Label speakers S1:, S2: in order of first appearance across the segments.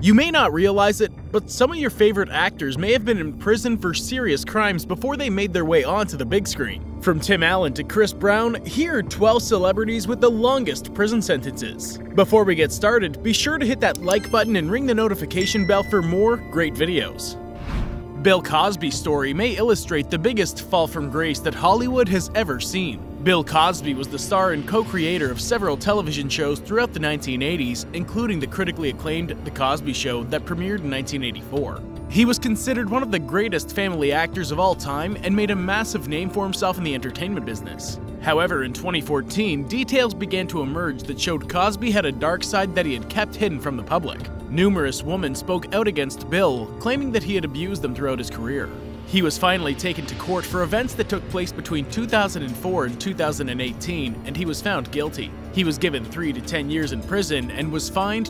S1: You may not realize it, but some of your favorite actors may have been in prison for serious crimes before they made their way onto the big screen. From Tim Allen to Chris Brown, here are 12 celebrities with the longest prison sentences. Before we get started, be sure to hit that like button and ring the notification bell for more great videos. Bill Cosby's story may illustrate the biggest fall from grace that Hollywood has ever seen. Bill Cosby was the star and co-creator of several television shows throughout the 1980s, including the critically acclaimed The Cosby Show that premiered in 1984. He was considered one of the greatest family actors of all time and made a massive name for himself in the entertainment business. However, in 2014, details began to emerge that showed Cosby had a dark side that he had kept hidden from the public. Numerous women spoke out against Bill, claiming that he had abused them throughout his career. He was finally taken to court for events that took place between 2004 and 2018, and he was found guilty. He was given 3 to 10 years in prison and was fined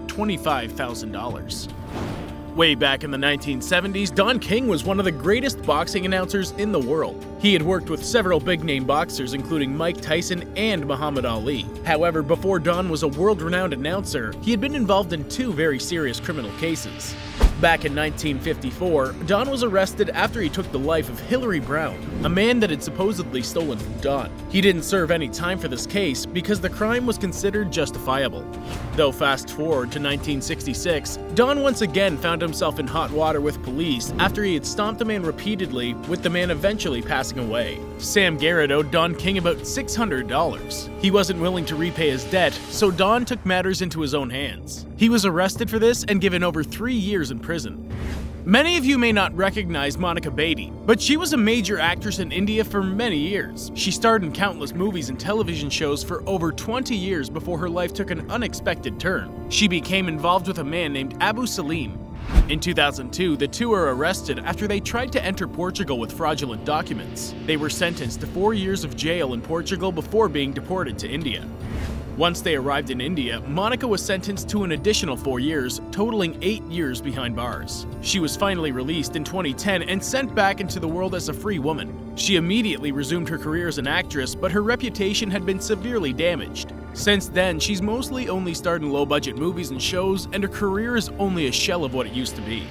S1: $25,000. Way back in the 1970s, Don King was one of the greatest boxing announcers in the world. He had worked with several big-name boxers including Mike Tyson and Muhammad Ali. However, before Don was a world-renowned announcer, he had been involved in 2 very serious criminal cases. Back in 1954, Don was arrested after he took the life of Hillary Brown, a man that had supposedly stolen from Don. He didn't serve any time for this case because the crime was considered justifiable. Though fast forward to 1966, Don once again found himself in hot water with police after he had stomped a man repeatedly, with the man eventually passing away. Sam Garrett owed Don King about $600. He wasn't willing to repay his debt, so Don took matters into his own hands. He was arrested for this and given over 3 years in prison. Many of you may not recognize Monica Beatty, but she was a major actress in India for many years. She starred in countless movies and television shows for over 20 years before her life took an unexpected turn. She became involved with a man named Abu Salim. In 2002, the two were arrested after they tried to enter Portugal with fraudulent documents. They were sentenced to 4 years of jail in Portugal before being deported to India. Once they arrived in India, Monica was sentenced to an additional 4 years, totaling 8 years behind bars. She was finally released in 2010 and sent back into the world as a free woman. She immediately resumed her career as an actress, but her reputation had been severely damaged. Since then, she's mostly only starred in low-budget movies and shows, and her career is only a shell of what it used to be.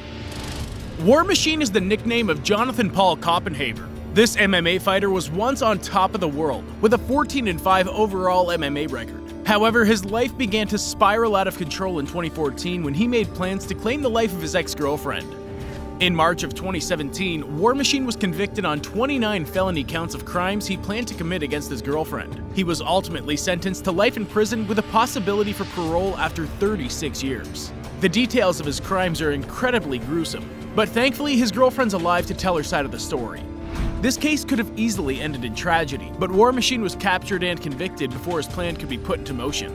S1: War Machine is the nickname of Jonathan Paul Koppenhaver. This MMA fighter was once on top of the world, with a 14-5 overall MMA record. However, his life began to spiral out of control in 2014 when he made plans to claim the life of his ex-girlfriend. In March of 2017, War Machine was convicted on 29 felony counts of crimes he planned to commit against his girlfriend. He was ultimately sentenced to life in prison with a possibility for parole after 36 years. The details of his crimes are incredibly gruesome, but thankfully his girlfriend's alive to tell her side of the story. This case could have easily ended in tragedy, but War Machine was captured and convicted before his plan could be put into motion.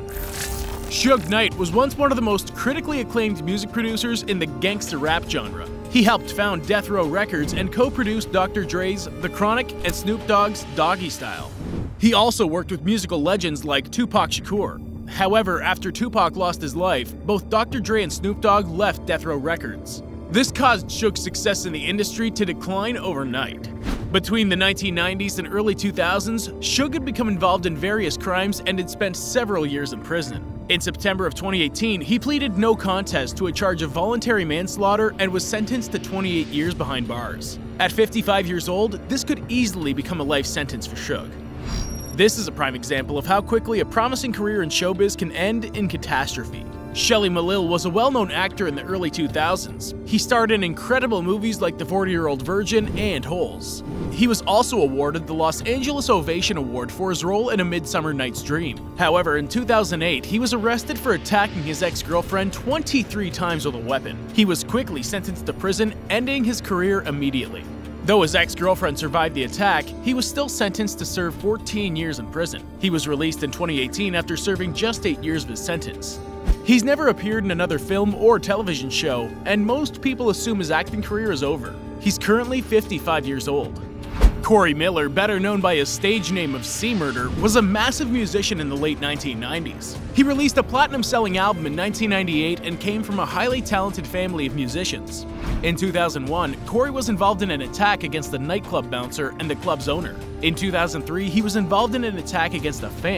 S1: Suge Knight was once one of the most critically acclaimed music producers in the gangsta rap genre. He helped found Death Row Records and co-produced Dr. Dre's The Chronic and Snoop Dogg's Doggy Style. He also worked with musical legends like Tupac Shakur. However, after Tupac lost his life, both Dr. Dre and Snoop Dogg left Death Row Records. This caused Suge's success in the industry to decline overnight. Between the 1990s and early 2000s, Suge had become involved in various crimes and had spent several years in prison. In September of 2018, he pleaded no contest to a charge of voluntary manslaughter and was sentenced to 28 years behind bars. At 55 years old, this could easily become a life sentence for Suge. This is a prime example of how quickly a promising career in showbiz can end in catastrophe. Shelley Malil was a well-known actor in the early 2000s. He starred in incredible movies like The 40-Year-Old Virgin and Holes. He was also awarded the Los Angeles Ovation Award for his role in A Midsummer Night's Dream. However, in 2008, he was arrested for attacking his ex-girlfriend 23 times with a weapon. He was quickly sentenced to prison, ending his career immediately. Though his ex-girlfriend survived the attack, he was still sentenced to serve 14 years in prison. He was released in 2018 after serving just 8 years of his sentence. He's never appeared in another film or television show, and most people assume his acting career is over. He's currently 55 years old. Corey Miller, better known by his stage name of C-Murder, was a massive musician in the late 1990s. He released a platinum-selling album in 1998 and came from a highly talented family of musicians. In 2001, Corey was involved in an attack against a nightclub bouncer and the club's owner. In 2003, he was involved in an attack against a fan.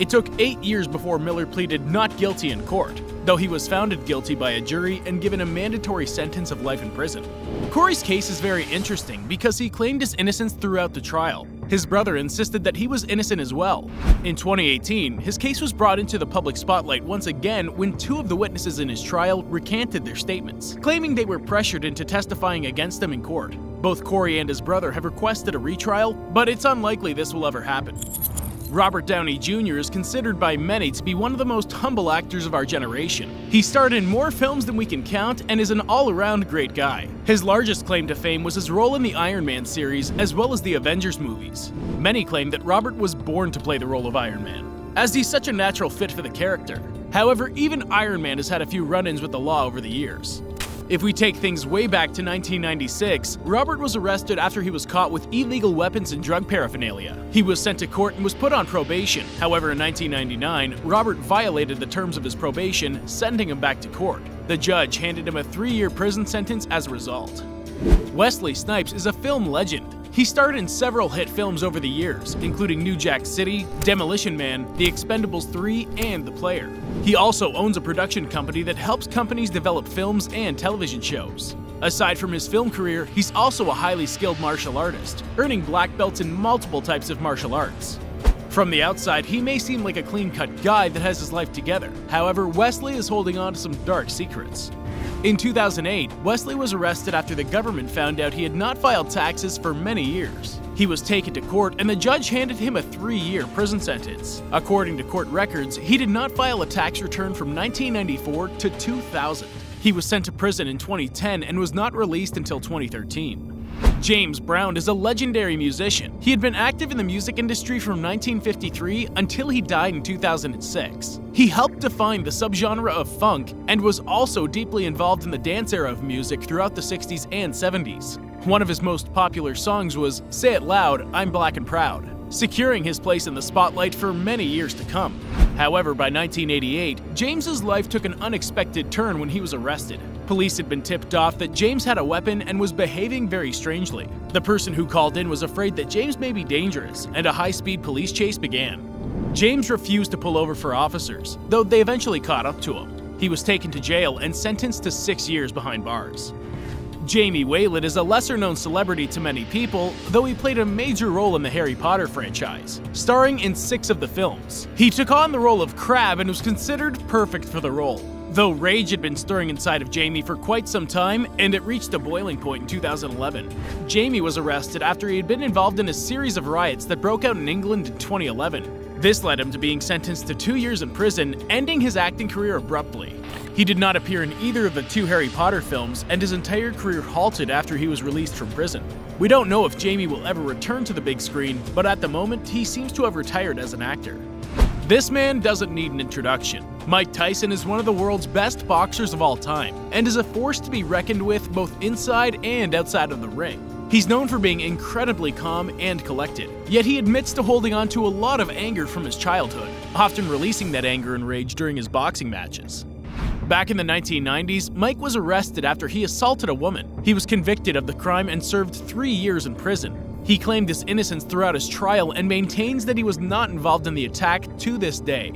S1: It took 8 years before Miller pleaded not guilty in court, though he was found guilty by a jury and given a mandatory sentence of life in prison. Corey's case is very interesting because he claimed his innocence throughout the trial. His brother insisted that he was innocent as well. In 2018, his case was brought into the public spotlight once again when 2 of the witnesses in his trial recanted their statements, claiming they were pressured into testifying against him in court. Both Corey and his brother have requested a retrial, but it's unlikely this will ever happen. Robert Downey Jr. is considered by many to be one of the most humble actors of our generation. He starred in more films than we can count and is an all-around great guy. His largest claim to fame was his role in the Iron Man series as well as the Avengers movies. Many claim that Robert was born to play the role of Iron Man, as he's such a natural fit for the character. However, even Iron Man has had a few run-ins with the law over the years. If we take things way back to 1996, Robert was arrested after he was caught with illegal weapons and drug paraphernalia. He was sent to court and was put on probation. However, in 1999, Robert violated the terms of his probation, sending him back to court. The judge handed him a 3-year prison sentence as a result. Wesley Snipes is a film legend. He starred in several hit films over the years, including New Jack City, Demolition Man, The Expendables 3, and The Player. He also owns a production company that helps companies develop films and television shows. Aside from his film career, he's also a highly skilled martial artist, earning black belts in multiple types of martial arts. From the outside, he may seem like a clean-cut guy that has his life together. However, Wesley is holding on to some dark secrets. In 2008, Wesley was arrested after the government found out he had not filed taxes for many years. He was taken to court and the judge handed him a 3-year prison sentence. According to court records, he did not file a tax return from 1994 to 2000. He was sent to prison in 2010 and was not released until 2013. James Brown is a legendary musician. He had been active in the music industry from 1953 until he died in 2006. He helped define the subgenre of funk and was also deeply involved in the dance era of music throughout the 60s and 70s. One of his most popular songs was Say It Loud, I'm Black and Proud, securing his place in the spotlight for many years to come. However, by 1988, James's life took an unexpected turn when he was arrested. Police had been tipped off that James had a weapon and was behaving very strangely. The person who called in was afraid that James may be dangerous, and a high-speed police chase began. James refused to pull over for officers, though they eventually caught up to him. He was taken to jail and sentenced to 6 years behind bars. Jamie Wayland is a lesser-known celebrity to many people, though he played a major role in the Harry Potter franchise, starring in 6 of the films. He took on the role of Crabbe and was considered perfect for the role. Though rage had been stirring inside of Jamie for quite some time, and it reached a boiling point in 2011. Jamie was arrested after he had been involved in a series of riots that broke out in England in 2011. This led him to being sentenced to 2 years in prison, ending his acting career abruptly. He did not appear in either of the 2 Harry Potter films, and his entire career halted after he was released from prison. We don't know if Jamie will ever return to the big screen, but at the moment, he seems to have retired as an actor. This man doesn't need an introduction. Mike Tyson is one of the world's best boxers of all time, and is a force to be reckoned with both inside and outside of the ring. He's known for being incredibly calm and collected, yet he admits to holding on to a lot of anger from his childhood, often releasing that anger and rage during his boxing matches. Back in the 1990s, Mike was arrested after he assaulted a woman. He was convicted of the crime and served 3 years in prison. He claimed his innocence throughout his trial and maintains that he was not involved in the attack to this day.